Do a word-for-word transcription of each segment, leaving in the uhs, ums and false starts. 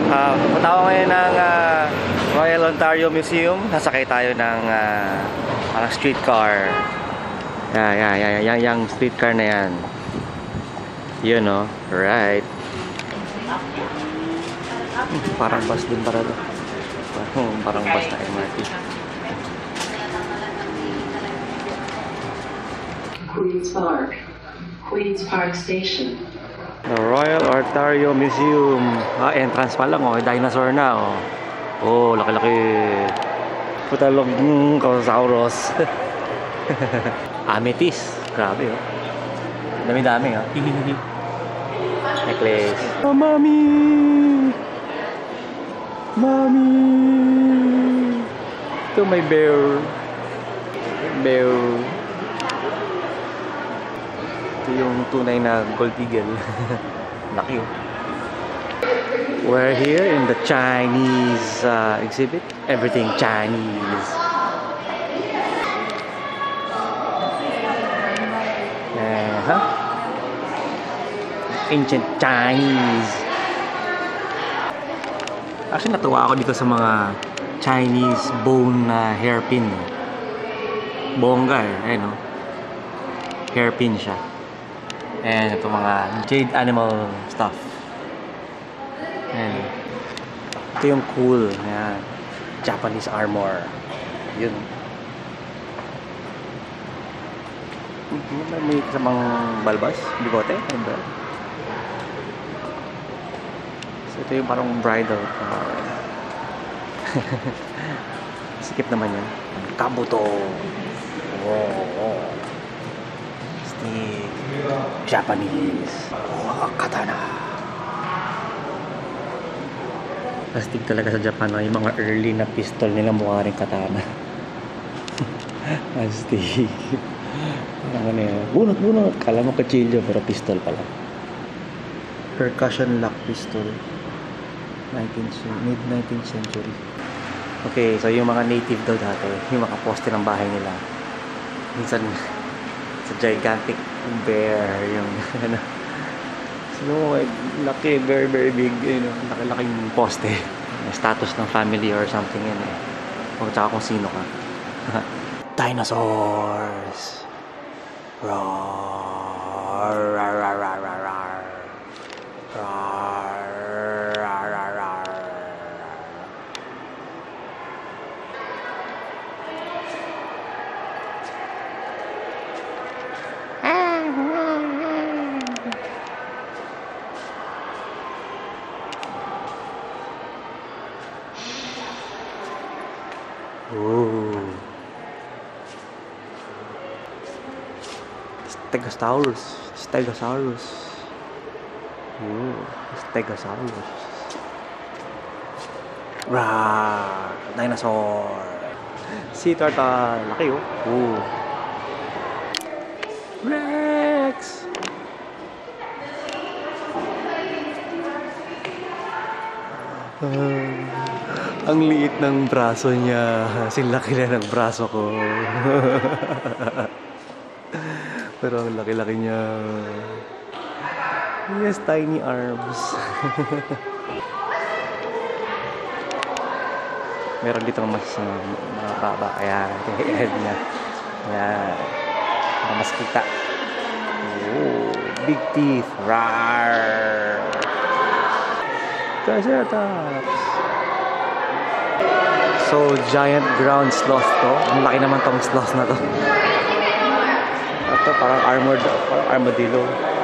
Uh, punta ako ngayon ng uh, Royal Ontario Museum. Nasakay tayo ng uh, parang streetcar. Yeah, yeah, yeah, yeah, yung streetcar na yan. Yun, no? Right. Parang bus din para to. Parang, parang bus na M R T. Queen's Park. Queen's Park Station. The Royal Ontario Museum. Ah, entrance pa lang, oh. Dinosaur na, oh. Oh, laki-laki. Putalog ng Kausaurus. Amethyst. Grabe, oh. Dami-dami, oh. Necklace. Oh, Mommy! Mommy! Ito may bear. Bear. Ito yung tunay na gold eagle. Laki, oh. We're here in the Chinese uh, exhibit. Everything Chinese. Uh -huh. Ancient Chinese. Actually, natuwa ako dito sa mga Chinese bone na uh, hairpin. Bongga eh, ayun, no? Hairpin siya. And ito mga jade animal stuff. Ayan. Ito yung cool. Ayan. Japanese armor. Yun. May kasamang balbas. Bigote. Ano ba? So ito yung parang bridal. Sikip naman yan. Kabuto. Oh, oh. Stick. Japanese. Oh, katana. Plastic talaga sa Japan, no? Yung mga early na pistol nila mukha rin katana. Plastic. Ano yan? Bunot, bunot. Kala mo kachilyo pero pistol pala. Percussion lock pistol. nineteenth, mid nineteenth century. Okay, so yung mga native daw dati, yung mga poste ng bahay nila. Minsan sa gigantic bear yung ano, so laki, very very big, you know, laki-laking poste, status ng family or something yan eh, o tsaka kung sino ka. Dinosaurs. Roar, rar, rar, rar, rar, rar. Roar, rar, rar, rar. Ooh. Stegosaurus. Stegosaurus. Ooh. Stegosaurus. Rawr. Dinosaur. Sea turtle. Laki, oh. Ooh. Rex. Uh, ang liit ng braso niya. Silaki na ng braso ko. Pero ang laki-laki niya. He has tiny arms. Meron dito mas uh, mga baba. Ayan. Head niya. Ayan. Mas kita. Oh, big teeth. Rawr. Triceratops. So, giant ground sloth to. Ang laki naman tong sloth na to. Ito, parang armored, parang armadillo.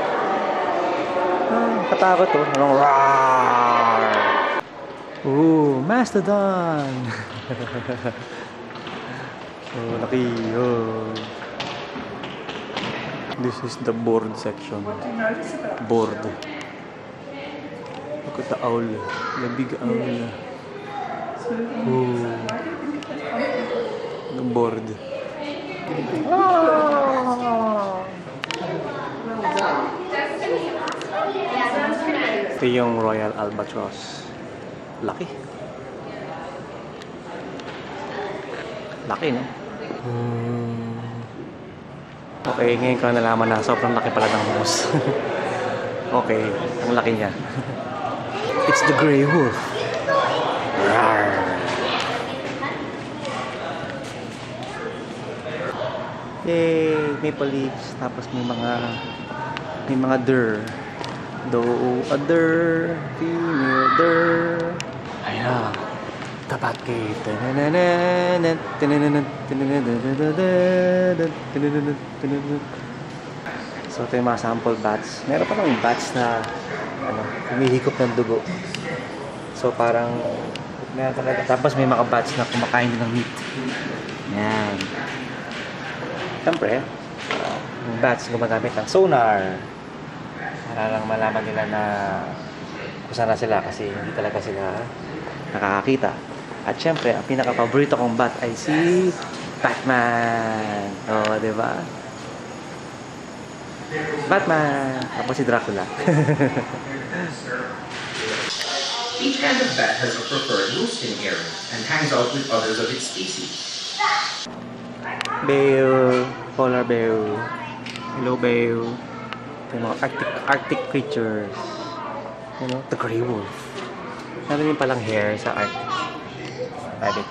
Ah, katakot to. Parang rawr. Ooh, mastodon. Oh, laki. Oh. This is the board section. Board. Look at the owl. The big owl. Ooh. The board. Ito yung Royal Albatross. Laki. Laki, no? Hmm. Okay, ngayon ko na nalaman na sobrang laki pala ng moose. Okay, ang laki niya. It's the gray wolf. Rawr. Yay! Maple leaves. Tapos may mga may mga der. Do other female der. Ayan. Tapat kay. So ito yung mga sample bats. Meron pa ng bats na ano, humihikop ng dugo. So parang meron talaga. Tapos may mga bats na kumakain din ng meat. Yan. Siyempre, uh, yung bats gumagamit ng sonar. Para lang malaman nila na kung saan na sila kasi hindi talaga sila nakakakita. At syempre, ang pinaka-paborito kong bat ay si Batman. O, oh, diba? Batman! Tapos si Dracula. Each kind of bat has a preferred roosting area and hangs out with others of its species. Bear, polar bear, hello bear, yung mga arctic, arctic creatures, you know, the gray wolf. Meron din palang hair sa Arctic. Rabbit.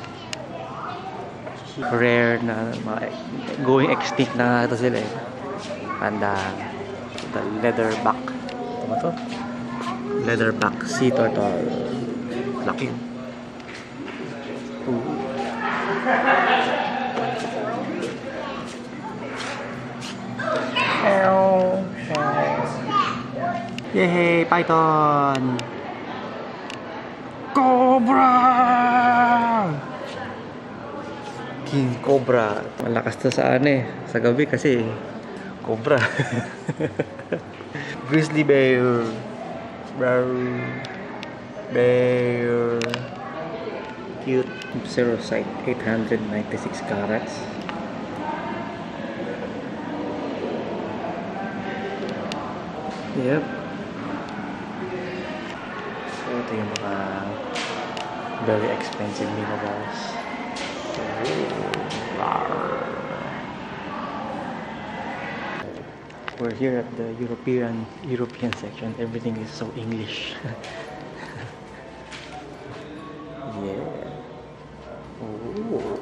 Rare na mga going extinct na ito sila eh. Panda, the leatherback. Ano ba ito? Leatherback sea turtle. Laki. Ooh. Yay! Python! Cobra! King Cobra. Malakas to sa ano eh. Sa gabi kasi Cobra. Grizzly bear. Bear. Bear. Cute. Cerocyte. eight hundred ninety-six carats. Yep. So, ito yung mga very expensive minerals. We're here at the European European section. Everything is so English. Yeah. Ooh.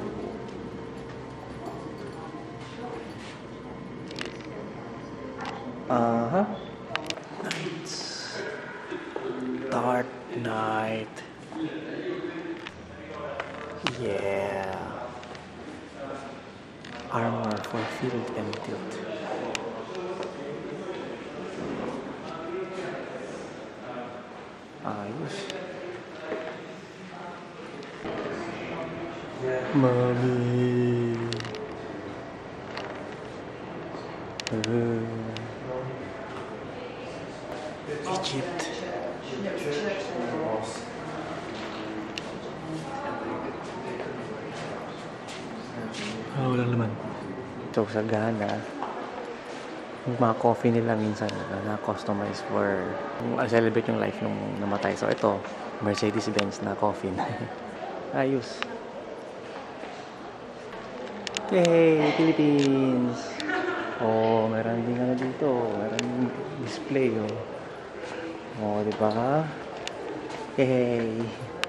Uh-huh. Nights. Dark night. Yeah. Armor for field and tilt. Ayos. Mommy. Uh. Egypt. Oh, wala naman. So, sa Ghana, yung mga coffee nila minsan na-customize for uh, celebrate yung life nung namatay. So, ito, Mercedes-Benz na coffee. Ayos. Yay! Philippines! Oh, meron din ano dito. Meron display, oh. Oh, diba? Yay!